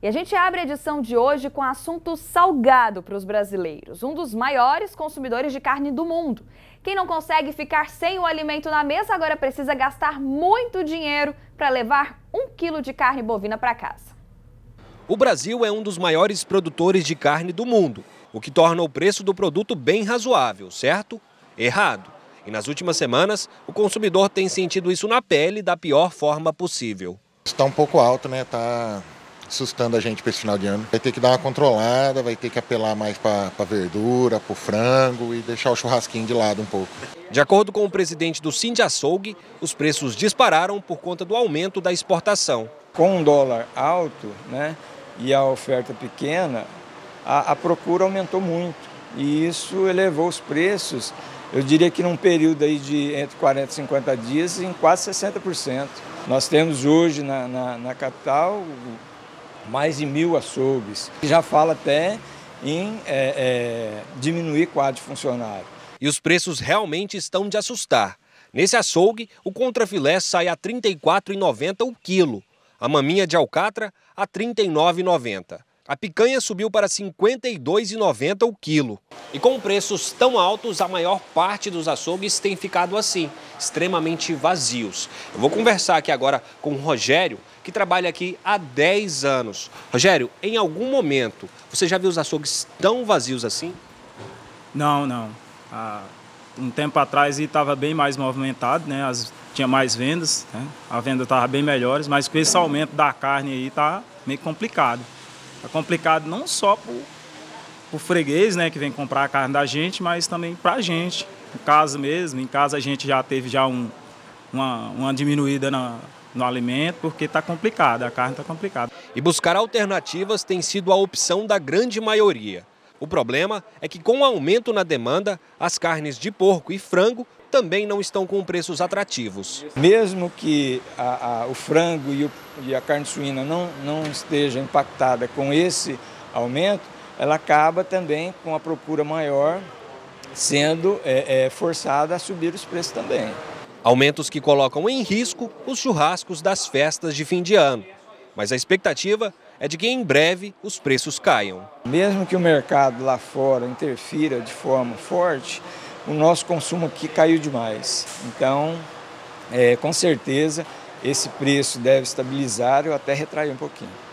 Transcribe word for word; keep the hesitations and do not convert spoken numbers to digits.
E a gente abre a edição de hoje com assunto salgado para os brasileiros, um dos maiores consumidores de carne do mundo. Quem não consegue ficar sem o alimento na mesa agora precisa gastar muito dinheiro para levar um quilo de carne bovina para casa. O Brasil é um dos maiores produtores de carne do mundo, o que torna o preço do produto bem razoável, certo? Errado. E nas últimas semanas, o consumidor tem sentido isso na pele da pior forma possível. Está um pouco alto, né? Está assustando a gente para esse final de ano. Vai ter que dar uma controlada, vai ter que apelar mais para a verdura, para o frango e deixar o churrasquinho de lado um pouco. De acordo com o presidente do Sindiaçougue, os preços dispararam por conta do aumento da exportação. Com um dólar alto, né, e a oferta pequena, a, a procura aumentou muito. E isso elevou os preços, eu diria que num período aí de entre quarenta e cinquenta dias, em quase sessenta por cento. Nós temos hoje na, na, na capital mais de mil açougues. Já fala até em é, é, diminuir quadro de funcionário. E os preços realmente estão de assustar. Nesse açougue, o contrafilé sai a trinta e quatro reais e noventa centavos o quilo. A maminha de alcatra a trinta e nove reais e noventa centavos. A picanha subiu para cinquenta e dois reais e noventa centavos o quilo. E com preços tão altos, a maior parte dos açougues tem ficado assim, extremamente vazios. Eu vou conversar aqui agora com o Rogério, que trabalha aqui há dez anos. Rogério, em algum momento, você já viu os açougues tão vazios assim? Não, não. Há um tempo atrás estava bem mais movimentado, né? As, tinha mais vendas, né? A venda estava bem melhor, mas com esse aumento da carne aí está meio complicado. Está complicado não só para o freguês, né, que vem comprar a carne da gente, mas também para a gente. Em casa mesmo, em casa a gente já teve já um, uma, uma diminuída na, no alimento, porque está complicado, a carne está complicada. E buscar alternativas tem sido a opção da grande maioria. O problema é que com o aumento na demanda, as carnes de porco e frango também não estão com preços atrativos. Mesmo que a, a, o frango e, o, e a carne suína não, não esteja impactada com esse aumento, ela acaba também com a procura maior, sendo é, é, forçada a subir os preços também. Aumentos que colocam em risco os churrascos das festas de fim de ano. Mas a expectativa é de que em breve os preços caiam. Mesmo que o mercado lá fora interfira de forma forte, o nosso consumo aqui caiu demais. Então, é, com certeza, esse preço deve estabilizar ou até retrair um pouquinho.